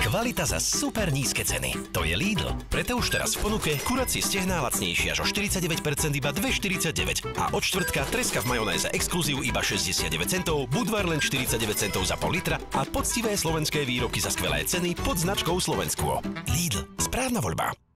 Kvalita za super nízke ceny. To je Lidl. Preto už teraz v ponuke kuracie stehná lacnejšie až o 49%, iba 2,49. A od štvrtka treska v majonéze Exkluziv iba 69 centov, Budvar len 49 centov za pol litra a poctivé slovenské výrobky za skvelé ceny pod značkou Slovensko. Lidl. Správna voľba.